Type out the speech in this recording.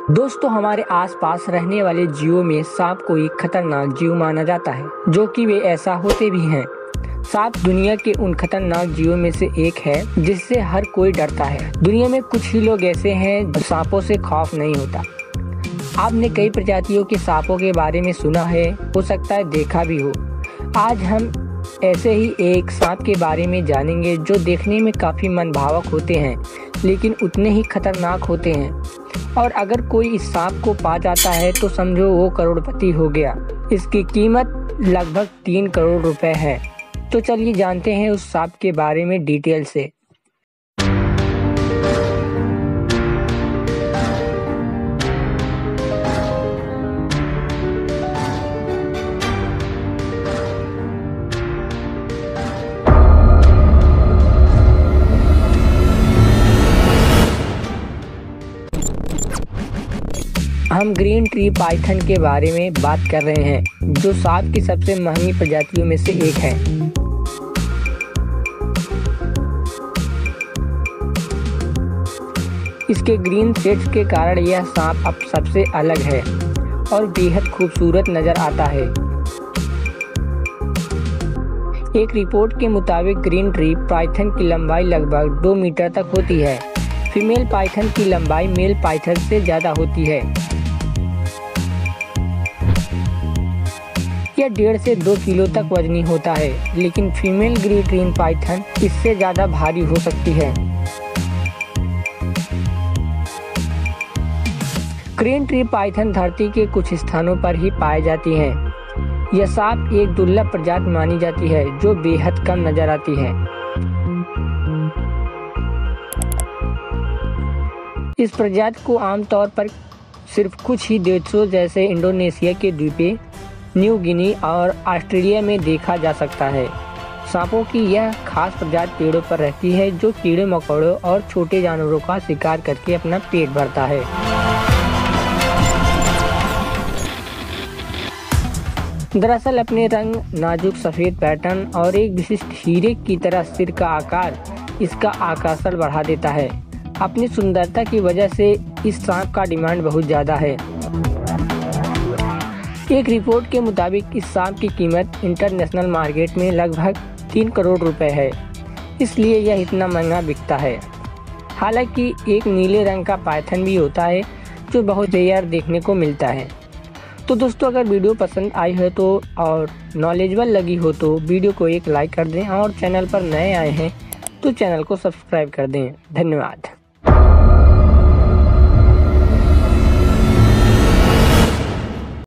दोस्तों, हमारे आसपास रहने वाले जीवों में सांप को एक खतरनाक जीव माना जाता है, जो कि वे ऐसा होते भी हैं। सांप दुनिया के उन खतरनाक जीवों में से एक है जिससे हर कोई डरता है। दुनिया में कुछ ही लोग ऐसे हैं जो सांपों से खौफ नहीं होता। आपने कई प्रजातियों के सांपों के बारे में सुना है, हो सकता है देखा भी हो। आज हम ऐसे ही एक सांप के बारे में जानेंगे जो देखने में काफ़ी मनभावक होते हैं, लेकिन उतने ही खतरनाक होते हैं। और अगर कोई इस सांप को पा जाता है तो समझो वो करोड़पति हो गया। इसकी कीमत लगभग 3 करोड़ रुपए है। तो चलिए जानते हैं उस सांप के बारे में डिटेल से। हम ग्रीन ट्री पाइथन के बारे में बात कर रहे हैं, जो सांप की सबसे महंगी प्रजातियों में से एक है। इसके ग्रीन शेड्स के कारण यह सांप अब सबसे अलग है और बेहद खूबसूरत नजर आता है। एक रिपोर्ट के मुताबिक ग्रीन ट्री पाइथन की लंबाई लगभग 2 मीटर तक होती है। फीमेल पाइथन की लंबाई मेल पाइथन से ज़्यादा होती है। यह 1.5 से 2 किलो तक वजनी होता है, लेकिन फीमेल ग्रीन ट्री पाइथन इससे ज़्यादा भारी हो सकती है। ग्रीन ट्री पाइथन धरती के कुछ स्थानों पर ही पाई जाती हैं। यह सांप एक दुर्लभ प्रजाति मानी जाती है जो बेहद कम नजर आती है। इस प्रजाति को आमतौर पर सिर्फ कुछ ही देशों जैसे इंडोनेशिया के द्वीपों, न्यू गिनी और ऑस्ट्रेलिया में देखा जा सकता है। सांपों की यह खास प्रजाति पेड़ों पर रहती है, जो कीड़े मकोड़ों और छोटे जानवरों का शिकार करके अपना पेट भरता है। दरअसल अपने रंग, नाजुक सफेद पैटर्न और एक विशिष्ट हीरे की तरह सिर का आकार इसका आकर्षण बढ़ा देता है। अपनी सुंदरता की वजह से इस सांप का डिमांड बहुत ज़्यादा है। एक रिपोर्ट के मुताबिक इस सांप की कीमत इंटरनेशनल मार्केट में लगभग 3 करोड़ रुपए है, इसलिए यह इतना महंगा बिकता है। हालांकि एक नीले रंग का पाइथन भी होता है जो बहुत रेयर देखने को मिलता है। तो दोस्तों, अगर वीडियो पसंद आई है तो और नॉलेजेबल लगी हो तो वीडियो को एक लाइक कर दें, और चैनल पर नए आए हैं तो चैनल को सब्सक्राइब कर दें। धन्यवाद।